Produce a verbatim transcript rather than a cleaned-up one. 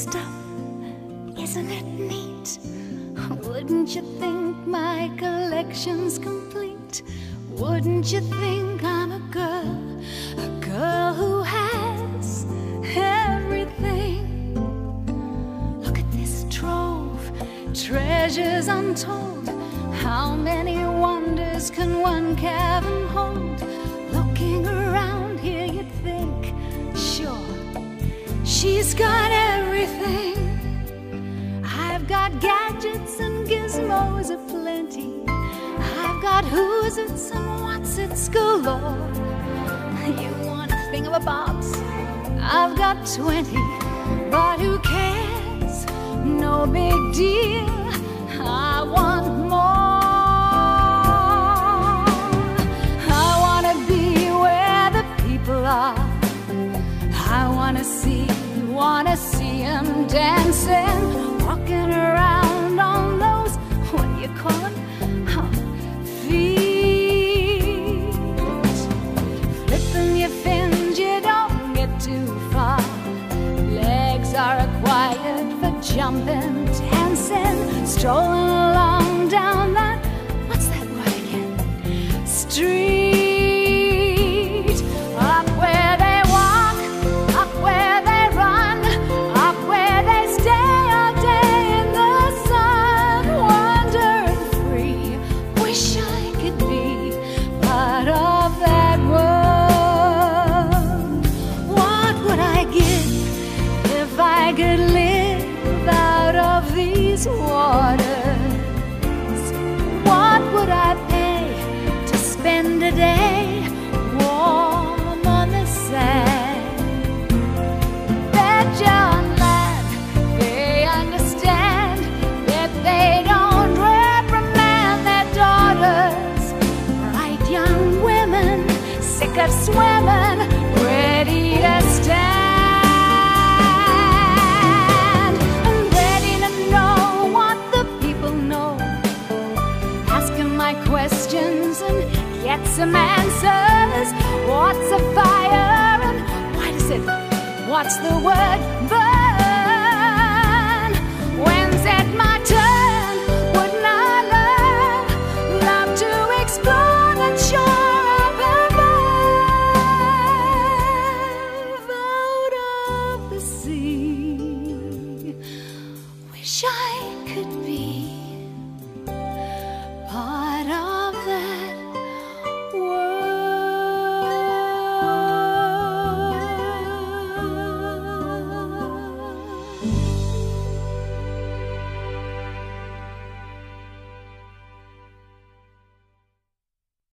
stuff, isn't it neat? Wouldn't you think my collection's complete? Wouldn't you think I'm a girl, a girl who has everything? Look at this trove, treasures untold. How many wonders can one cabin hold? Looking around here you'd think, sure, she's got everything. I've got gadgets and gizmos aplenty. I've got who's its and what's its galore. You want a thingamabobs? I've got twenty, but who cares? No big deal. I want more. I wanna be where the people are. I wanna see, wanna see 'em dancing, walking around on those, what do you call them? Huh. Feet. Flipping your fins, you don't get too far. Legs are required for jumping, dancing, strolling along down that, what's that word again? Street. Up where they walk, up where they run, up where they stay all day in the sun, wandering free. Wish I could be part of that world. What would I give if I could live out of these waters? What would I pay to spend a day warm on the sand? Bet John lad, they understand that they don't reprimand their daughters. Bright young women, sick of swimming, ready to stand, and ready to know what the people know. Ask 'em my questions and get some answers. What's a fire and why does it, what's the word, burn? When's it my turn? Wouldn't I love, love to explore the shore up above, out of the sea? Wish I